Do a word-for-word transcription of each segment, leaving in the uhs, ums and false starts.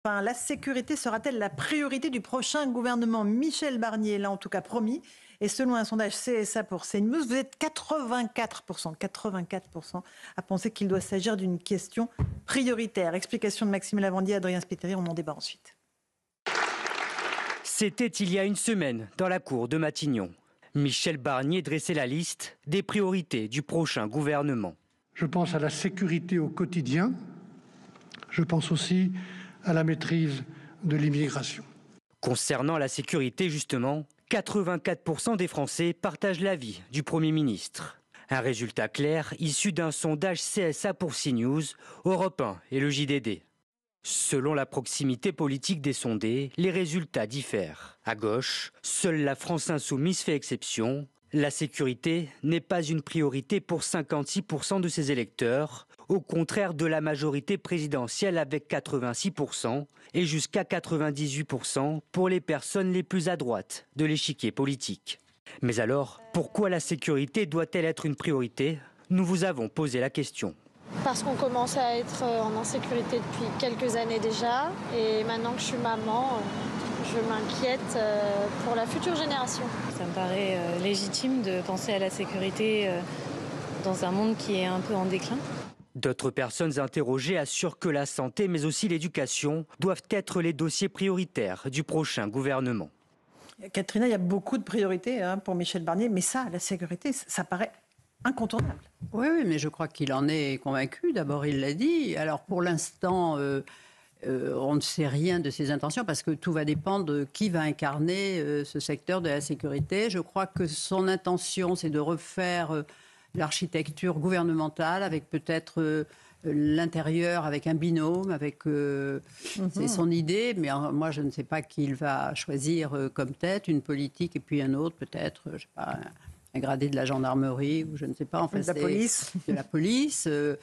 Enfin, la sécurité sera-t-elle la priorité du prochain gouvernement? Michel Barnier l'a en tout cas promis. Et selon un sondage C S A pour CNews, vous êtes quatre-vingt-quatre pour cent, quatre-vingt-quatre pour cent à penser qu'il doit s'agir d'une question prioritaire. Explication de Maxime Lavandier, Adrien Spiteri, on en débat ensuite. C'était il y a une semaine dans la cour de Matignon. Michel Barnier dressait la liste des priorités du prochain gouvernement. Je pense à la sécurité au quotidien. Je pense aussi à la maîtrise de l'immigration. Concernant la sécurité, justement, quatre-vingt-quatre pour cent des Français partagent l'avis du Premier ministre. Un résultat clair issu d'un sondage C S A pour CNews, Europe un et le J D D. Selon la proximité politique des sondés, les résultats diffèrent. À gauche, seule la France insoumise fait exception. La sécurité n'est pas une priorité pour cinquante-six pour cent de ses électeurs, au contraire de la majorité présidentielle avec quatre-vingt-six pour cent et jusqu'à quatre-vingt-dix-huit pour cent pour les personnes les plus à droite de l'échiquier politique. Mais alors, pourquoi la sécurité doit-elle être une priorité? Nous vous avons posé la question. Parce qu'on commence à être en insécurité depuis quelques années déjà, et maintenant que je suis maman, je m'inquiète pour la future génération. Ça me paraît légitime de penser à la sécurité dans un monde qui est un peu en déclin. D'autres personnes interrogées assurent que la santé, mais aussi l'éducation, doivent être les dossiers prioritaires du prochain gouvernement. Katrina, il y a beaucoup de priorités hein, pour Michel Barnier, mais ça, la sécurité, ça paraît incontournable. Oui, oui, mais je crois qu'il en est convaincu. D'abord, il l'a dit. Alors, pour l'instant, euh, euh, on ne sait rien de ses intentions parce que tout va dépendre de qui va incarner euh, ce secteur de la sécurité. Je crois que son intention, c'est de refaire euh, l'architecture gouvernementale avec peut-être euh, l'intérieur, avec un binôme, avec euh, mm-hmm. c'est son idée. Mais euh, moi, je ne sais pas qui il va choisir euh, comme tête, une politique et puis un autre, peut-être, je sais pas. Un, un gradé de la gendarmerie, ou je ne sais pas, en fait, de la police. De la police. Euh,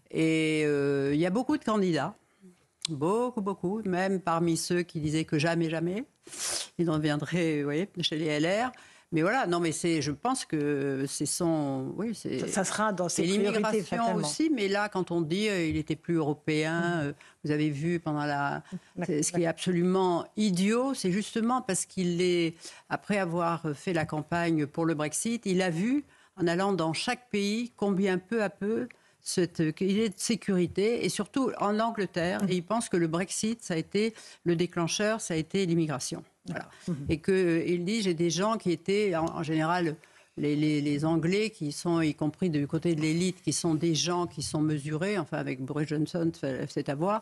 et il euh, y a beaucoup de candidats, beaucoup, beaucoup, même parmi ceux qui disaient que jamais, jamais, ils en viendraient, vous voyez, chez les L R. Mais voilà, non, mais c'est, je pense que c'est son, oui, c'est. Ça, ça sera dans ses priorités, l'immigration aussi, mais là, quand on dit euh, il était plus européen, mmh. euh, vous avez vu pendant la, ce qui est absolument idiot, c'est justement parce qu'il est, après avoir fait la campagne pour le Brexit, il a vu en allant dans chaque pays combien peu à peu cette idée de sécurité, et surtout en Angleterre, mmh. et il pense que le Brexit, ça a été le déclencheur, ça a été l'immigration. Voilà. Mmh. Et qu'il dit, j'ai des gens qui étaient, en, en général, les, les, les Anglais, qui sont, y compris du côté de l'élite, qui sont des gens qui sont mesurés, enfin avec Boris Johnson, c'est à voir,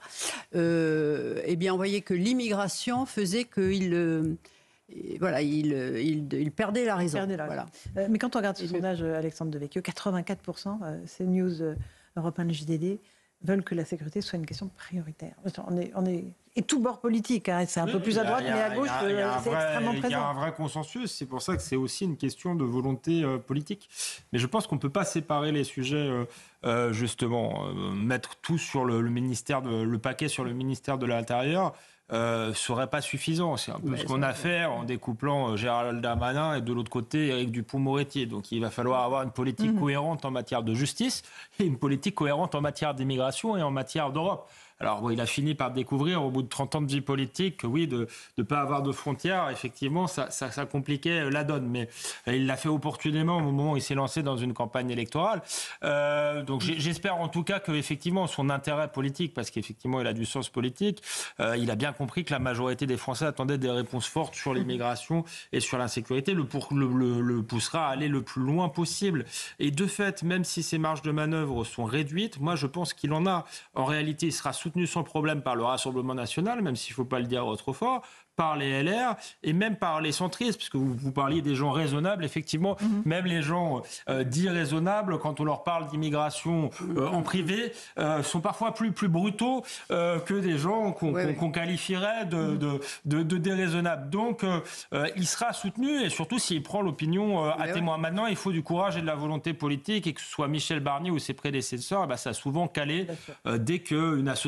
euh, eh bien on voyait que l'immigration faisait qu'il... Euh, Et voilà, il, il, il perdait la raison. Perdait la voilà. raison. Euh, mais quand on regarde ce sondage, le... Alexandre Devecchio, quatre-vingt-quatre pour cent, euh, CNews, euh, Europe un, le J D D, veulent que la sécurité soit une question prioritaire. On est, on est... Et tout bord politique, hein, c'est un peu plus à droite, mais à gauche, c'est extrêmement présent. Il y a un vrai consensus, c'est pour ça que c'est aussi une question de volonté euh, politique. Mais je pense qu'on ne peut pas séparer les sujets, euh, euh, justement, euh, mettre tout sur le, le ministère, de, le paquet sur le ministère de l'Intérieur. Euh, serait pas suffisant. C'est un peu mais ce qu'on a fait en découplant Gérald Darmanin et de l'autre côté Éric Dupond-Moretti. Donc il va falloir avoir une politique mmh. cohérente en matière de justice et une politique cohérente en matière d'immigration et en matière d'Europe. Alors, bon, il a fini par découvrir, au bout de trente ans de vie politique, que oui, de ne pas avoir de frontières, effectivement, ça, ça, ça compliquait la donne. Mais il l'a fait opportunément au moment où il s'est lancé dans une campagne électorale. Euh, donc, j'espère en tout cas que, effectivement, son intérêt politique, parce qu'effectivement, il a du sens politique, euh, il a bien compris que la majorité des Français attendaient des réponses fortes sur l'immigration et sur l'insécurité, le, pour, le, le, le poussera à aller le plus loin possible. Et de fait, même si ses marges de manœuvre sont réduites, moi, je pense qu'il en a. En réalité, il sera soutenu sans problème par le Rassemblement national, même s'il ne faut pas le dire trop fort, par les L R et même par les centristes, puisque vous, vous parliez des gens raisonnables, effectivement, mmh. même les gens euh, dits raisonnables, quand on leur parle d'immigration euh, en privé, euh, sont parfois plus, plus brutaux euh, que des gens qu'on ouais, qu'on, qu'on qualifierait de, mmh. de, de, de déraisonnables. Donc, euh, euh, il sera soutenu, et surtout s'il prend l'opinion euh, à ouais, témoin. Ouais. Maintenant, il faut du courage et de la volonté politique, et que ce soit Michel Barnier ou ses prédécesseurs, eh ben, ça a souvent calé euh, dès qu'une association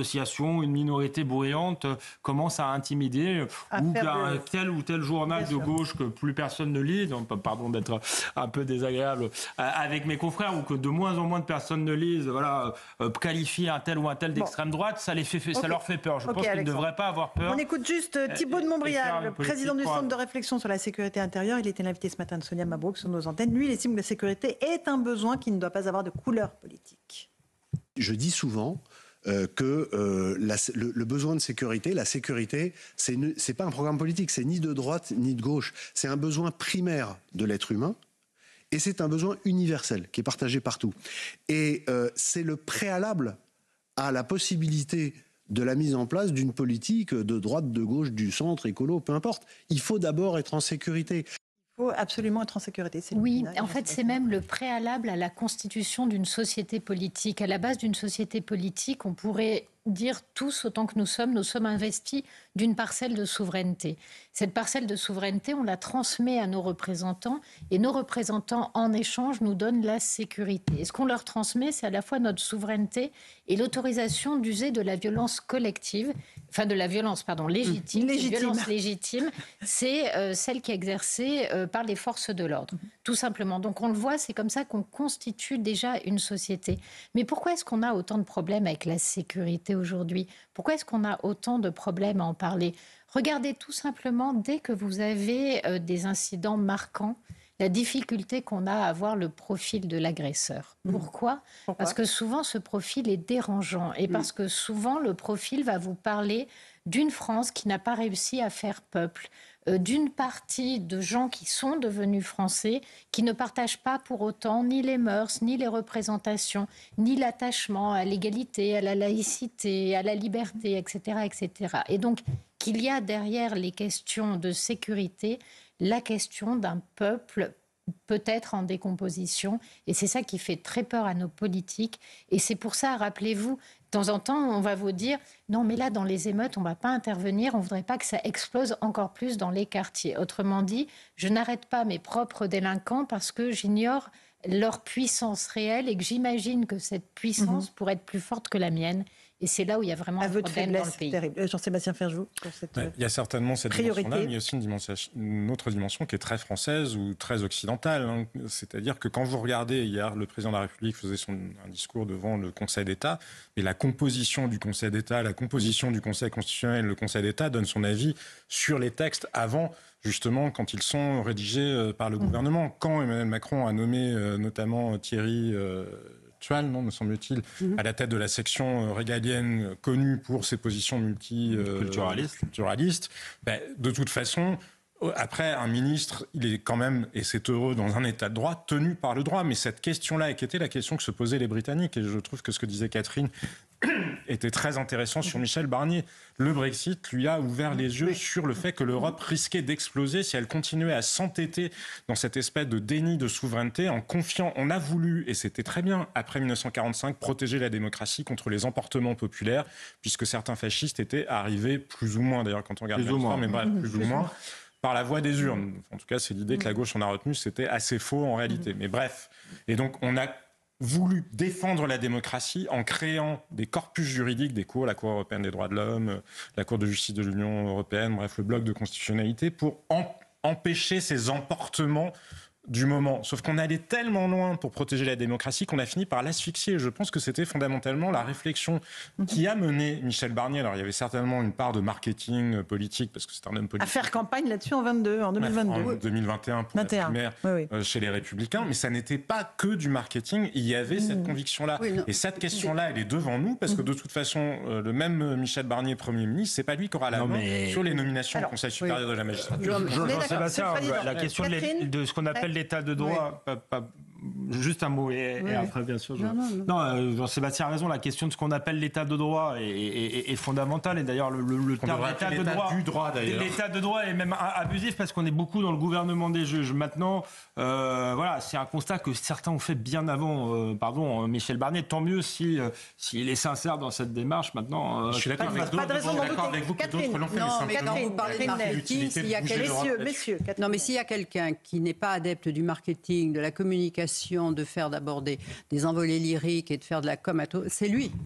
association, une minorité bruyante commence à intimider, à ou qu'un de... tel ou tel journal Bien de sûr. gauche que plus personne ne lit, donc, pardon d'être un peu désagréable avec mes confrères, ou que de moins en moins de personnes ne lisent, voilà, euh, qualifier un tel ou un tel d'extrême bon. droite, ça, les fait, ça okay. leur fait peur. Je okay, pense qu'ils ne devraient pas avoir peur. On écoute juste Thibault de Montbrial, le président du Centre de réflexion sur la sécurité intérieure. Il était l'invité ce matin de Sonia Mabrouk sur nos antennes. Lui, il estime que la sécurité est un besoin qui ne doit pas avoir de couleur politique. Je dis souvent euh, que euh, la, le, le besoin de sécurité, la sécurité, c'est c'est pas un programme politique, c'est ni de droite ni de gauche. C'est un besoin primaire de l'être humain. Et c'est un besoin universel qui est partagé partout. Et euh, c'est le préalable à la possibilité de la mise en place d'une politique de droite, de gauche, du centre, écolo, peu importe. Il faut d'abord être en sécurité. Il faut absolument être en sécurité. Oui, en fait, c'est même le préalable à la constitution d'une société politique. À la base d'une société politique, on pourrait dire tous, autant que nous sommes, nous sommes investis d'une parcelle de souveraineté. Cette parcelle de souveraineté, on la transmet à nos représentants et nos représentants, en échange, nous donnent la sécurité. Et ce qu'on leur transmet, c'est à la fois notre souveraineté et l'autorisation d'user de la violence collective, enfin de la violence, pardon, légitime. Légitime. Cette violence légitime, c'est euh, celle qui est exercée euh, par les forces de l'ordre, tout simplement. Donc on le voit, c'est comme ça qu'on constitue déjà une société. Mais pourquoi est-ce qu'on a autant de problèmes avec la sécurité aujourd'hui? Pourquoi est-ce qu'on a autant de problèmes à en parler? Regardez tout simplement, dès que vous avez euh, des incidents marquants, la difficulté qu'on a à voir le profil de l'agresseur. Mmh. Pourquoi ? Pourquoi ? Parce que souvent, ce profil est dérangeant et mmh. parce que souvent, le profil va vous parler d'une France qui n'a pas réussi à faire peuple, euh, d'une partie de gens qui sont devenus français, qui ne partagent pas pour autant ni les mœurs, ni les représentations, ni l'attachement à l'égalité, à la laïcité, à la liberté, et cetera, et cetera. Et donc, qu'il y a derrière les questions de sécurité la question d'un peuple peut-être en décomposition. Et c'est ça qui fait très peur à nos politiques. Et c'est pour ça, rappelez-vous, de temps en temps, on va vous dire « Non, mais là, dans les émeutes, on ne va pas intervenir. On ne voudrait pas que ça explose encore plus dans les quartiers. » Autrement dit, je n'arrête pas mes propres délinquants parce que j'ignore leur puissance réelle et que j'imagine que cette puissance mmh. pourrait être plus forte que la mienne. Et c'est là où il y a vraiment un problème dans le pays. Terrible. Jean-Sébastien Ferjou, pour cette ouais, il y a certainement cette dimension-là, mais il y a aussi une, dimension, une autre dimension qui est très française ou très occidentale. Hein. C'est-à-dire que quand vous regardez, hier, le président de la République faisait son, un discours devant le Conseil d'État, et la composition du Conseil d'État, la composition du Conseil constitutionnel, le Conseil d'État donne son avis sur les textes avant, justement, quand ils sont rédigés par le mmh. gouvernement. Quand Emmanuel Macron a nommé euh, notamment Thierry... Euh, non, me semble-t-il, mmh. à la tête de la section régalienne connue pour ses positions multiculturalistes. Euh, ben, de toute façon, après, un ministre, il est quand même, et c'est heureux, dans un état de droit, tenu par le droit. Mais cette question-là, qui était la question que se posaient les Britanniques, et je trouve que ce que disait Catherine était très intéressant sur Michel Barnier. Le Brexit lui a ouvert les yeux sur le fait que l'Europe risquait d'exploser si elle continuait à s'entêter dans cette espèce de déni de souveraineté en confiant. On a voulu, et c'était très bien, après dix-neuf cent quarante-cinq, protéger la démocratie contre les emportements populaires, puisque certains fascistes étaient arrivés, plus ou moins d'ailleurs, quand on regarde l'histoire, mais bref, plus ou moins, par la voie des urnes. En tout cas, c'est l'idée que la gauche en a retenue, c'était assez faux en réalité. Mais bref. Et donc, on a voulu défendre la démocratie en créant des corpus juridiques, des cours, la Cour européenne des droits de l'homme, la Cour de justice de l'Union européenne, bref, le bloc de constitutionnalité, pour en- empêcher ces emportements du moment. Sauf qu'on allait tellement loin pour protéger la démocratie qu'on a fini par l'asphyxier. Je pense que c'était fondamentalement la réflexion qui a mené Michel Barnier. Alors, il y avait certainement une part de marketing politique, parce que c'est un homme politique. À faire campagne là-dessus en vingt-deux, en deux mille vingt-deux. En deux mille vingt et un, pour vingt et un. La primaire oui, oui. Euh, chez les Républicains. Mais ça n'était pas que du marketing. Il y avait mmh. cette conviction-là. Oui, et cette question-là, elle est devant nous, parce que de toute façon, euh, le même Michel Barnier, Premier ministre, c'est pas lui qui aura la non, main mais... sur les nominations Alors, au Conseil supérieur oui. de la magistrature. Jean-Sébastien, la question de, de ce qu'on appelle l'état de droit, oui. pas, pas, juste un mot, et, oui. et après, bien sûr. Je... Non, non, non. non euh, Jean-Sébastien a raison, la question de ce qu'on appelle l'état de droit est, est, est fondamentale, et d'ailleurs, le, le, le terme d'état de droit, du droit l'état de droit est même abusif, parce qu'on est beaucoup dans le gouvernement des juges. Maintenant, euh, voilà, c'est un constat que certains ont fait bien avant, euh, pardon, Michel Barnier. Tant mieux si, euh, s'il est sincère dans cette démarche. Maintenant, euh, je suis d'accord avec, pas de raison je suis d'accord avec vous que d'autres l'ont fait. Non, mais quand vous parlez de marketing, s'il y a messieurs, messieurs, non, mais s'il y a quelqu'un qui n'est pas adepte du marketing, de la communication, de faire d'abord des, des envolées lyriques et de faire de la com à tout, c'est lui.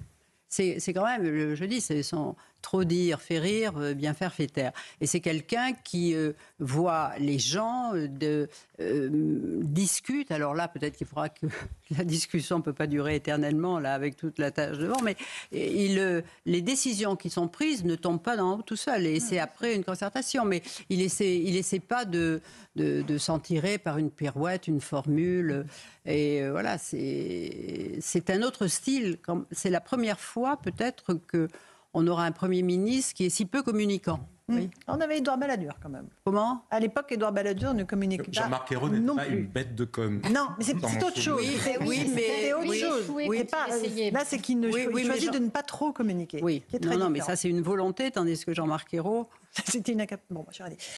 c'est, c'est quand même, je dis, c'est son trop dire fait rire, bien faire fait taire. Et c'est quelqu'un qui euh, voit les gens, euh, de, euh, discute. Alors là, peut-être qu'il faudra que la discussion ne peut pas durer éternellement, là, avec toute la tâche devant, mais il, euh, les décisions qui sont prises ne tombent pas d'en haut tout seul. Et c'est après une concertation. Mais il essaie, il essaie pas de, de, de s'en tirer par une pirouette, une formule. Et euh, voilà, c'est, c'est un autre style. C'est la première fois, peut-être, que on aura un Premier ministre qui est si peu communicant. Mmh. Oui. On avait Édouard Balladur quand même. Comment ? À l'époque, Édouard Balladur ne communiquait pas. Jean-Marc Ayrault n'est pas plus. une bête de com. Non, mais c'est, c'est autre chose. Oui, c'est, oui, oui, mais c'est autre oui, chose. oui, C'est pas, essayé. là, c'est qu'il ne Oui, il oui, choisit Jean... de ne pas trop communiquer. Oui, qui est très non, non, différent. mais ça c'est une volonté, tandis que Jean-Marc Ayrault... C'était une incapacité. Bon, moi, je vais arrêter.